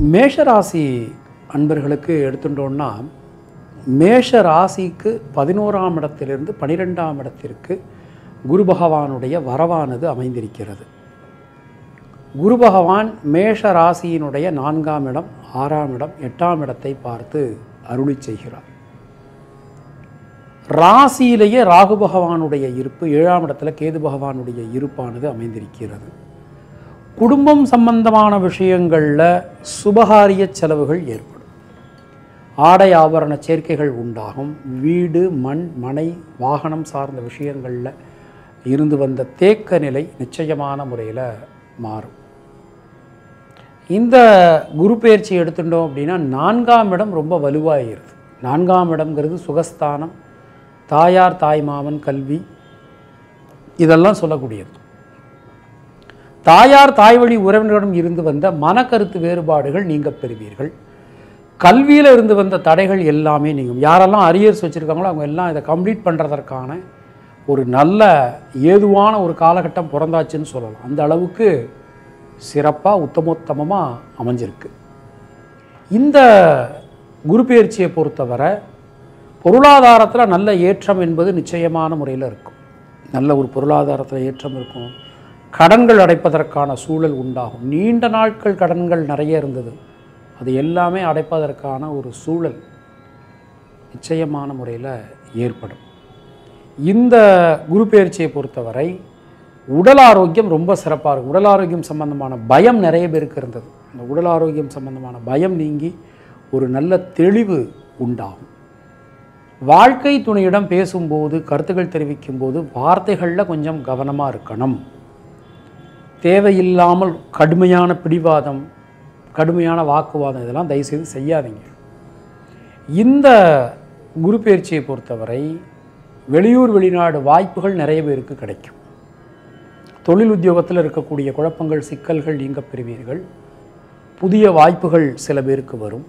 மேஷராசி அன்பர்களுக்கு எடுத்துட்டோம்னா, மேஷ ராசிக்கு 11ஆம் இடத்திலிருந்து 12ஆம் இடத்திற்கு குரு பகவானுடைய வரவானது அமைந்திருக்கிறது. குரு பகவான் மேஷ ராசியினுடைய 4ஆம் இடம், 6ஆம் இடம், 8ஆம் இடத்தை பார்த்து அருளி செய்கிறார். ராசியிலேயே ராகு பகவானுடைய இருப்பு, 7ஆம் இடத்துல கேது பகவானுடைய இருப்பானது அமைந்திருக்கிறது. குடும்பம் சம்பந்தமான விஷயங்களில் சுபகாரிய செலவுகள் ஏற்படும். ஆடை ஆபரண சேர்க்கைகள் உண்டாகும். வீடு, மண், மனை, வாகனம் சார்ந்த விஷயங்களில் இருந்து வந்த தேக்க நிலை நிச்சயமான முறையில் மாறும். இந்த குரு பெயர்ச்சி எடுத்துட்டோம் அப்படின்னா 4ஆம் இடம் ரொம்ப வலுவாகிறது. 4ஆம் இடம்ங்கிறது சுகஸ்தானம், தாயார் தாய் மாமன், கல்வி, இதெல்லாம் சொல்லக்கூடியது. தாயார் தாய் வழி உறவினரிடம் இருந்து வந்த மனக்கருத்து வேறுபாடுகள் நீங்க பெறுவீர்கள். கல்வியில் இருந்து வந்த தடைகள் எல்லாமே நீங்கும். யாரெல்லாம் அரியர்ஸ் வச்சுருக்காங்களோ அவங்க எல்லாம் இதை கம்ப்ளீட் பண்ணுறதற்கான ஒரு நல்ல ஏதுவான ஒரு காலகட்டம் பிறந்தாச்சுன்னு சொல்லலாம். அந்த அளவுக்கு சிறப்பாக உத்தமோத்தமமாக அமைஞ்சிருக்கு. இந்த குரு பெயர்ச்சியை பொறுத்தவரை பொருளாதாரத்தில் நல்ல ஏற்றம் என்பது நிச்சயமான முறையில் இருக்கும். நல்ல ஒரு பொருளாதாரத்தில் ஏற்றம் இருக்கும். கடன்கள் அடைப்பதற்கான சூழல் உண்டாகும். நீண்ட நாட்கள் கடன்கள் நிறைய இருந்தது, அது எல்லாமே அடைப்பதற்கான ஒரு சூழல் நிச்சயமான முறையில் ஏற்படும். இந்த குரு பெயர்ச்சியை பொறுத்தவரை உடல் ஆரோக்கியம் ரொம்ப சிறப்பாக இருக்கும். உடல் ஆரோக்கியம் சம்பந்தமான பயம் நிறைய பேருக்கு இருந்தது. அந்த உடல் ஆரோக்கியம் சம்பந்தமான பயம் நீங்கி ஒரு நல்ல தெளிவு உண்டாகும். வாழ்க்கை துணையிடம் பேசும்போது, கருத்துக்கள் தெரிவிக்கும் போது வார்த்தைகளில் கொஞ்சம் கவனமாக இருக்கணும். தேவையில்லாமல் கடுமையான பிடிவாதம், கடுமையான வாக்குவாதம் இதெல்லாம் தயவுசெய்து செய்யாதீங்க. இந்த குரு பெயர்ச்சியை பொறுத்தவரை வெளியூர் வெளிநாடு வாய்ப்புகள் நிறைய பேருக்கு கிடைக்கும். தொழில் உத்தியோகத்தில் இருக்கக்கூடிய குழப்பங்கள், சிக்கல்கள் நீங்க பெறுவீர்கள். புதிய வாய்ப்புகள் சில பேருக்கு வரும்.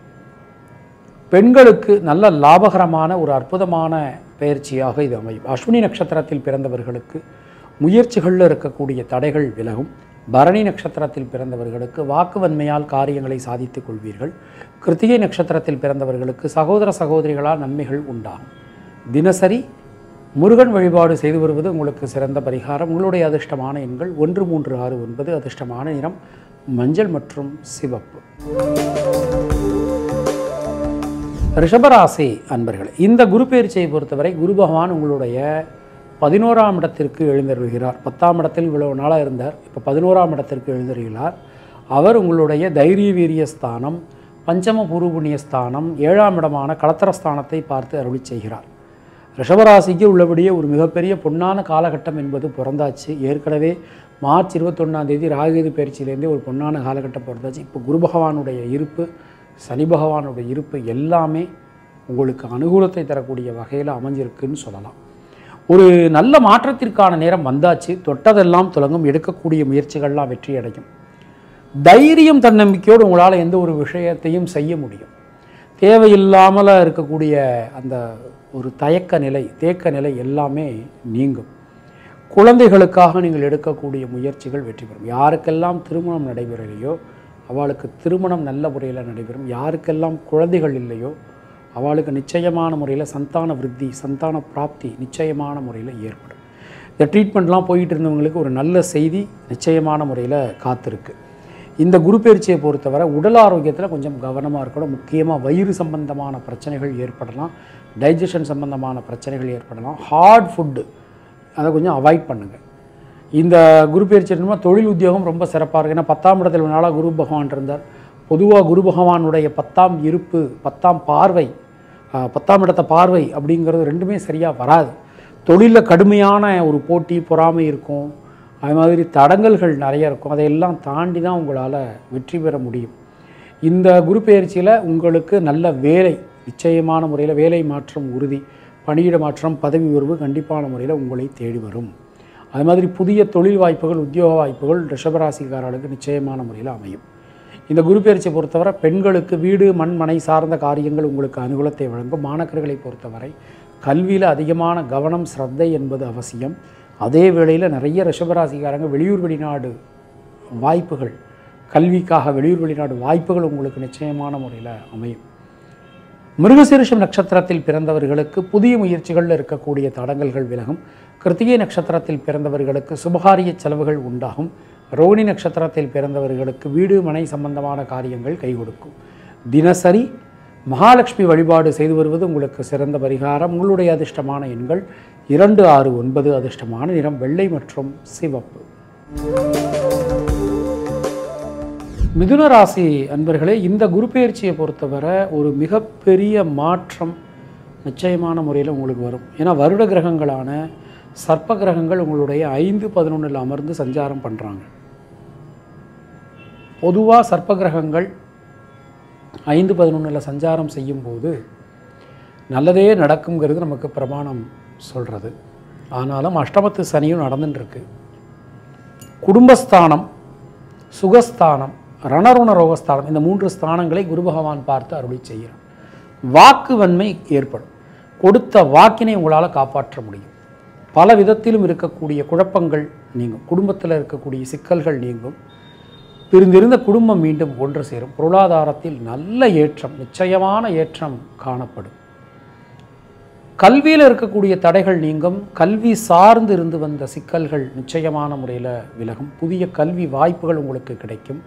பெண்களுக்கு நல்ல லாபகரமான ஒரு அற்புதமான பெயர்ச்சியாக இது அமையும். அஸ்வினி நட்சத்திரத்தில் பிறந்தவர்களுக்கு முயற்சிகளில் இருக்கக்கூடிய தடைகள் விலகும். பரணி நட்சத்திரத்தில் பிறந்தவர்களுக்கு வாக்குவன்மையால் காரியங்களை சாதித்துக் கொள்வீர்கள். கிருத்திகை நட்சத்திரத்தில் பிறந்தவர்களுக்கு சகோதர சகோதரிகளால் நன்மைகள் உண்டாகும். தினசரி முருகன் வழிபாடு செய்து வருவது உங்களுக்கு சிறந்த பரிகாரம். உங்களுடைய அதிர்ஷ்டமான எண்கள் 1, 3, 6, 9. அதிர்ஷ்டமான நிறம் மஞ்சள் மற்றும் சிவப்பு. ரிஷபராசி அன்பர்கள், இந்த குரு பெயர்ச்சியை பொறுத்தவரை குரு பகவான் உங்களுடைய 11ஆம் இடத்திற்கு எழுந்தருள்கிறார். 10ஆம் இடத்தில் இவ்வளவு நாளாக இருந்தார், இப்போ 11ஆம் இடத்திற்கு எழுந்தருள்கிறார். அவர் உங்களுடைய தைரிய வீரிய ஸ்தானம், பஞ்சம பூர்வ புண்ணிய ஸ்தானம், 7ஆம் இடமான களத்திரஸ்தானத்தை பார்த்து அருளி செய்கிறார். ரிஷபராசிக்கு உள்ளபடியே ஒரு மிகப்பெரிய பொன்னான காலகட்டம் என்பது பிறந்தாச்சு. ஏற்கனவே மார்ச் 21ஆம் தேதி ராகுகேது பயிற்சியிலேருந்தே ஒரு பொன்னான காலகட்டம் பிறந்தாச்சு. இப்போ குரு பகவானுடைய இருப்பு, சனி பகவானுடைய இருப்பு எல்லாமே உங்களுக்கு அனுகூலத்தை தரக்கூடிய வகையில் அமைஞ்சிருக்குன்னு சொல்லலாம். ஒரு நல்ல மாற்றத்திற்கான நேரம் வந்தாச்சு. தொட்டதெல்லாம் தொடங்கும். எடுக்கக்கூடிய முயற்சிகள்லாம் வெற்றி அடையும். தைரியம், தன்னம்பிக்கையோடு உங்களால் எந்த ஒரு விஷயத்தையும் செய்ய முடியும். தேவையில்லாமல் இருக்கக்கூடிய அந்த ஒரு தயக்க நிலை, தேக்க நிலை எல்லாமே நீங்கும். குழந்தைகளுக்காக நீங்கள் எடுக்கக்கூடிய முயற்சிகள் வெற்றி பெறும். யாருக்கெல்லாம் திருமணம் நடைபெறலையோ அவளுக்கு திருமணம் நல்ல முறையில் நடைபெறும். யாருக்கெல்லாம் குழந்தைகள் இல்லையோ அவளுக்கு நிச்சயமான முறையில் சந்தான விருத்தி, சந்தான பிராப்தி நிச்சயமான முறையில் ஏற்படும். இந்த ட்ரீட்மெண்ட்லாம் போயிட்டு இருந்தவங்களுக்கு ஒரு நல்ல செய்தி நிச்சயமான முறையில் காத்திருக்கு. இந்த குரு பெயர்ச்சியை பொறுத்தவரை உடல் ஆரோக்கியத்தில் கொஞ்சம் கவனமாக இருக்கணும். முக்கியமாக வயிறு சம்பந்தமான பிரச்சனைகள் ஏற்படலாம், டைஜஷன் சம்பந்தமான பிரச்சனைகள் ஏற்படலாம். ஹார்ட் ஃபுட்டு அதை கொஞ்சம் அவாய்ட் பண்ணுங்கள். இந்த குரு பெயர்ச்சி என்னன்னா தொழில் உத்தியோகம் ரொம்ப சிறப்பாக இருக்குது. ஏன்னா 10ஆம் இடத்தில் நாளாக குரு பகவான் இருந்தார். பொதுவாக குரு பகவானுடைய 10ஆம் இருப்பு, 10ஆம் பார்வை, 10ஆம் இடத்த பார்வை அப்படிங்கிறது ரெண்டுமே சரியாக வராது. தொழிலில் கடுமையான ஒரு போட்டி, பொறாமை இருக்கும். அது மாதிரி தடங்கல்கள் நிறைய இருக்கும். அதையெல்லாம் தாண்டி தான் உங்களால் வெற்றி பெற முடியும். இந்த குரு பெயர்ச்சியில் உங்களுக்கு நல்ல வேலை, நிச்சயமான முறையில் வேலை மாற்றம் உறுதி. பணியிட மாற்றம், பதவி உயர்வு கண்டிப்பான முறையில் உங்களை தேடி வரும். அது மாதிரி புதிய தொழில் வாய்ப்புகள், உத்தியோக வாய்ப்புகள் ரிஷபராசிக்காரர்களுக்கு நிச்சயமான முறையில் அமையும். இந்த குரு பெயர்ச்சியை பொறுத்தவரை பெண்களுக்கு வீடு, மண், மனை சார்ந்த காரியங்கள் உங்களுக்கு அனுகூலத்தை வழங்கும். மாணவர்களை பொறுத்தவரை கல்வியில் அதிகமான கவனம், சிரத்தை என்பது அவசியம். அதே வேளையில் நிறைய ரிஷபராசிக்காரங்க வெளியூர் வெளிநாடு வாய்ப்புகள் கல்விக்காக வெளியூர் வெளிநாடு வாய்ப்புகள் உங்களுக்கு நிச்சயமான முறையில் அமையும். மிருகசீரிஷம் நட்சத்திரத்தில் பிறந்தவர்களுக்கு புதிய முயற்சிகளில் இருக்கக்கூடிய தடங்கல்கள் விலகும். கிருத்திகை நட்சத்திரத்தில் பிறந்தவர்களுக்கு சுபகாரிய செலவுகள் உண்டாகும். ரோகிணி நட்சத்திரத்தில் பிறந்தவர்களுக்கு வீடு மனை சம்பந்தமான காரியங்கள் கை கொடுக்கும். தினசரி மகாலட்சுமி வழிபாடு செய்து வருவது உங்களுக்கு சிறந்த பரிகாரம். உங்களுடைய அதிர்ஷ்டமான எண்கள் 2, 6, 9. அதிர்ஷ்டமான நிறம் வெள்ளை மற்றும் சிவப்பு. மிதுன ராசி அன்பர்களே, இந்த குரு பெயர்ச்சியை பொறுத்தவரை ஒரு மிகப்பெரிய மாற்றம் நிச்சயமான முறையில் உங்களுக்கு வரும். ஏன்னா வருட கிரகங்களான சர்ப்ப கிரகங்கள் உங்களுடைய 5, 11 அமர்ந்து சஞ்சாரம் பண்ணுறாங்க. பொதுவாக சர்ப்ப கிரகங்கள் 5, 11 சஞ்சாரம் செய்யும்போது நல்லதே நடக்குங்கிறது நமக்கு பிரமாணம் சொல்கிறது. ஆனாலும் அஷ்டமத்து சனியும் நடந்துட்டுருக்கு. குடும்பஸ்தானம், சுகஸ்தானம், ரணருண ரோகஸ்தானம், இந்த 3 ஸ்தானங்களை குரு பகவான் பார்த்து அருளி செய்கிறார். வாக்கு வன்மை ஏற்படும். கொடுத்த வாக்கினை உங்களால் காப்பாற்ற முடியும். பல விதத்திலும் இருக்கக்கூடிய குழப்பங்கள் நீங்கும். குடும்பத்தில் இருக்கக்கூடிய சிக்கல்கள் நீங்கும். பிரிந்திருந்த குடும்பம் மீண்டும் ஒன்று சேரும். பொருளாதாரத்தில் நல்ல ஏற்றம், நிச்சயமான ஏற்றம் காணப்படும். கல்வியில் இருக்கக்கூடிய தடைகள் நீங்கும். கல்வி சார்ந்து இருந்து வந்த சிக்கல்கள் நிச்சயமான முறையில் விலகும். புதிய கல்வி வாய்ப்புகள் உங்களுக்கு கிடைக்கும்.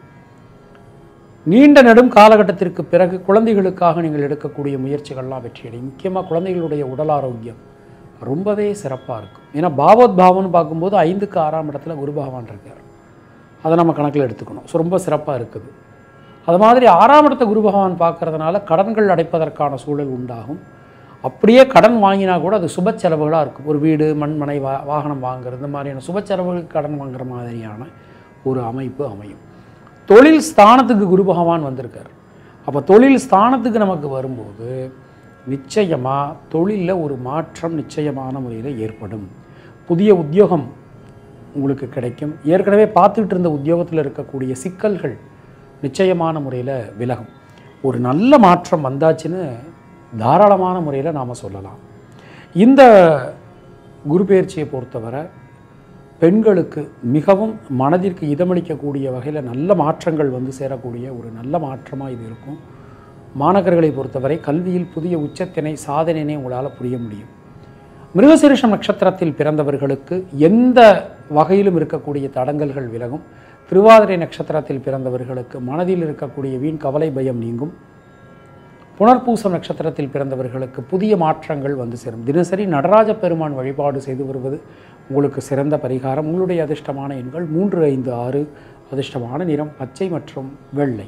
நீண்ட நெடும் காலகட்டத்திற்கு பிறகு குழந்தைகளுக்காக நீங்கள் எடுக்கக்கூடிய முயற்சிகள்லாம் வெற்றியடையும். முக்கியமாக குழந்தைகளுடைய உடல் ஆரோக்கியம் ரொம்பவே சிறப்பாக இருக்கும். ஏன்னா பாவோத்பாவம்னு பார்க்கும்போது 5க்கு 6ஆம் இடத்துல குரு பகவான் இருக்கார். அதை நம்ம கணக்கில் எடுத்துக்கணும். ஸோ ரொம்ப சிறப்பாக இருக்குது. அது மாதிரி 6ஆம் இடத்தை குரு பகவான் பார்க்கறதுனால கடன்கள் அடைப்பதற்கான சூழல் உண்டாகும். அப்படியே கடன் வாங்கினா கூட அது சுப செலவுகளாக இருக்கும். ஒரு வீடு, மண்மனை, வாகனம் வாங்குறது, இந்த மாதிரியான சுப செலவுகளுக்கு கடன் வாங்குற மாதிரியான ஒரு அமைப்பு அமையும். தொழில் ஸ்தானத்துக்கு குரு பகவான் வந்திருக்கார். அப்போ தொழில் ஸ்தானத்துக்கு நமக்கு வரும்போது நிச்சயமாக தொழிலில் ஒரு மாற்றம் நிச்சயமான முறையில் ஏற்படும். புதிய உத்தியோகம் உங்களுக்கு கிடைக்கும். ஏற்கனவே பார்த்துக்கிட்டு இருந்த உத்தியோகத்தில் இருக்கக்கூடிய சிக்கல்கள் நிச்சயமான முறையில் விலகும். ஒரு நல்ல மாற்றம் வந்தாச்சுன்னு தாராளமான முறையில் நாம் சொல்லலாம். இந்த குரு பெயர்ச்சியை பொறுத்தவரை பெண்களுக்கு மிகவும் மனதிற்கு இதமளிக்கக்கூடிய வகையில் நல்ல மாற்றங்கள் வந்து சேரக்கூடிய ஒரு நல்ல மாற்றமாக இது இருக்கும். மாணவர்களை பொறுத்தவரை கல்வியில் புதிய உச்சத்தினை சாதனையினை உங்களால் புரிய முடியும். மிருகசீரிஷம் நட்சத்திரத்தில் பிறந்தவர்களுக்கு எந்த வகையிலும் இருக்கக்கூடிய தடங்கல்கள் விலகும். திருவாதிரை நட்சத்திரத்தில் பிறந்தவர்களுக்கு மனதில் இருக்கக்கூடிய வீண் கவலை பயம் நீங்கும். புனர்பூசம் நட்சத்திரத்தில் பிறந்தவர்களுக்கு புதிய மாற்றங்கள் வந்து சேரும். தினசரி நடராஜ பெருமான் வழிபாடு செய்து வருவது உங்களுக்கு சிறந்த பரிகாரம். உங்களுடைய அதிர்ஷ்டமான எண்கள் 3, 5, 6. அதிர்ஷ்டமான நிறம் பச்சை மற்றும் வெள்ளை.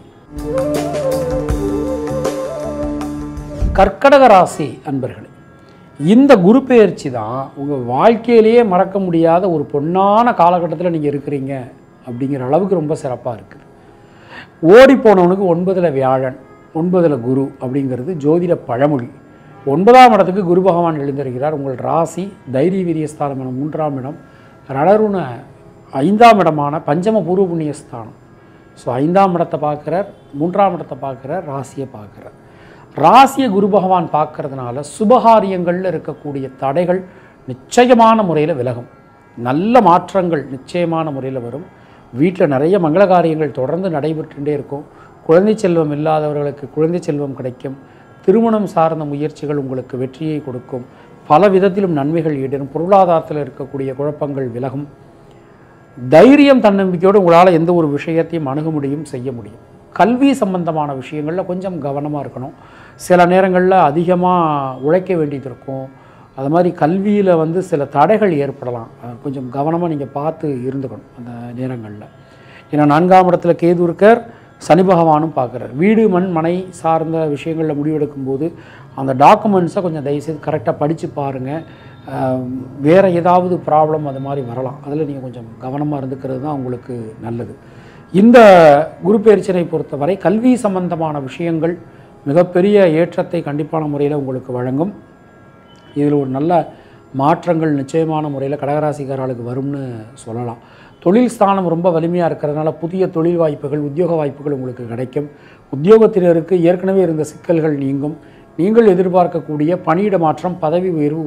கர்க்கடக ராசி அன்பர்களே, இந்த குரு பெயர்ச்சி தான் உங்கள் வாழ்க்கையிலேயே மறக்க முடியாத ஒரு பொன்னான காலகட்டத்தில் நீங்கள் இருக்கிறீங்க அப்படிங்கிற அளவுக்கு ரொம்ப சிறப்பாக இருக்குது. ஓடி போனவனுக்கு 9ல் வியாழன், 9ல் குரு அப்படிங்கிறது ஜோதிட பழமொழி. 9ஆம் இடத்துக்கு குரு பகவான் எழுந்திருக்கிறார். உங்கள் ராசி தைரிய வீரியஸ்தானம் என 3ஆம் இடம், ரணருண 5ஆம் இடமான பஞ்சம பூர்வ புண்ணியஸ்தானம். ஸோ 5ஆம் இடத்தை பார்க்குறார், 3ஆம் இடத்தை பார்க்குறார், ராசியை பார்க்குறார். ராசியை குரு பகவான் பார்க்கறதுனால சுபகாரியங்களில் இருக்கக்கூடிய தடைகள் நிச்சயமான முறையில் விலகும். நல்ல மாற்றங்கள் நிச்சயமான முறையில் வரும். வீட்டில் நிறைய மங்கள காரியங்கள் தொடர்ந்து நடைபெற்றுட்டே இருக்கும். குழந்தை செல்வம் இல்லாதவர்களுக்கு குழந்தை செல்வம் கிடைக்கும். திருமணம் சார்ந்த முயற்சிகள் உங்களுக்கு வெற்றியை கொடுக்கும். பல விதத்திலும் நன்மைகள் ஈடேறும். பொருளாதாரத்தில் இருக்கக்கூடிய குழப்பங்கள் விலகும். தைரியம், தன்னம்பிக்கையோடு உங்களால் எந்த ஒரு விஷயத்தையும் அணுக முடியும், செய்ய முடியும். கல்வி சம்பந்தமான விஷயங்களில் கொஞ்சம் கவனமாக இருக்கணும். சில நேரங்களில் அதிகமாக உழைக்க வேண்டியது இருக்கும். அது மாதிரி கல்வியில் வந்து சில தடைகள் ஏற்படலாம். கொஞ்சம் கவனமாக நீங்கள் பார்த்து இருந்துக்கணும் அந்த நேரங்களில். ஏன்னா 4ஆம் இடத்துல கேது இருக்கார், சனி பகவானும் பார்க்குறார். வீடு, மண், மனை சார்ந்த விஷயங்களில் முடிவெடுக்கும்போது அந்த டாக்குமெண்ட்ஸை கொஞ்சம் தயவுசெய்து கரெக்டாக படித்து பாருங்கள். வேறு ஏதாவது ப்ராப்ளம் அது மாதிரி வரலாம். அதில் நீங்கள் கொஞ்சம் கவனமாக இருந்துக்கிறது தான் உங்களுக்கு நல்லது. இந்த குரு பெயர்ச்சியை பொறுத்தவரை கல்வி சம்பந்தமான விஷயங்கள் மிகப்பெரிய ஏற்றத்தை கண்டிப்பான முறையில் உங்களுக்கு வழங்கும். இதில் ஒரு நல்ல மாற்றங்கள் நிச்சயமான முறையில் கடகராசிக்காரர்களுக்கு வரும்னு சொல்லலாம். தொழில் ஸ்தானம் ரொம்ப வலிமையாக இருக்கிறதுனால புதிய தொழில் வாய்ப்புகள், உத்தியோக வாய்ப்புகள் உங்களுக்கு கிடைக்கும். உத்தியோகத்தினருக்கு ஏற்கனவே இருந்த சிக்கல்கள் நீங்கும். நீங்கள் எதிர்பார்க்கக்கூடிய பணியிட மாற்றம், பதவி உயர்வு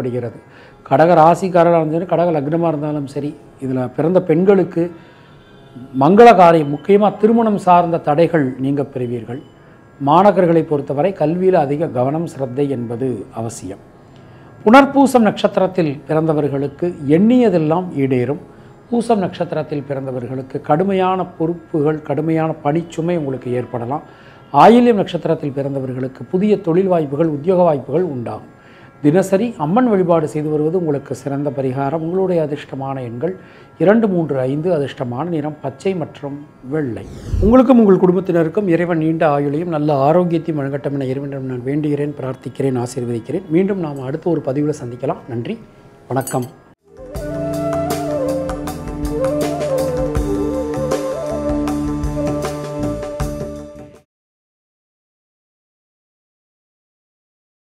உறுதிப்படுத்தப்படுகிறது. கடக ராசிக்காரராக இருந்தாலும் கடக லக்னமாக இருந்தாலும் சரி, இதில் பிறந்த பெண்களுக்கு மங்கள காரியம் முக்கியமாக திருமணம் சார்ந்த தடைகள் நீங்க பெறுவீர்கள். மாணவர்களை பொறுத்தவரை கல்வியில் அதிக கவனம் சிரத்தை என்பது அவசியம். புனர்பூசம் நட்சத்திரத்தில் பிறந்தவர்களுக்கு எண்ணியதெல்லாம் ஈடேறும். பூசம் நட்சத்திரத்தில் பிறந்தவர்களுக்கு கடுமையான பொறுப்புகள், கடுமையான பணிச்சுமை உங்களுக்கு ஏற்படலாம். ஆயில்யம் நட்சத்திரத்தில் பிறந்தவர்களுக்கு புதிய தொழில் வாய்ப்புகள், உத்தியோக வாய்ப்புகள் உண்டாகும். தினசரி அம்மன் வழிபாடு செய்து வருவது உங்களுக்கு சிறந்த பரிகாரம். உங்களுடைய அதிர்ஷ்டமான எண்கள் 2, 3, 5. அதிர்ஷ்டமான நிறம் பச்சை மற்றும் வெள்ளை. உங்களுக்கும் உங்கள் குடும்பத்தினருக்கும் இறைவன் நீண்ட ஆயுளையும் நல்ல ஆரோக்கியத்தையும் வழங்கட்டும் என இறைவனிடம் நான் வேண்டுகிறேன், பிரார்த்திக்கிறேன், ஆசீர்வதிக்கிறேன். மீண்டும் நாம் அடுத்த ஒரு பதிவில் சந்திக்கலாம். நன்றி, வணக்கம்.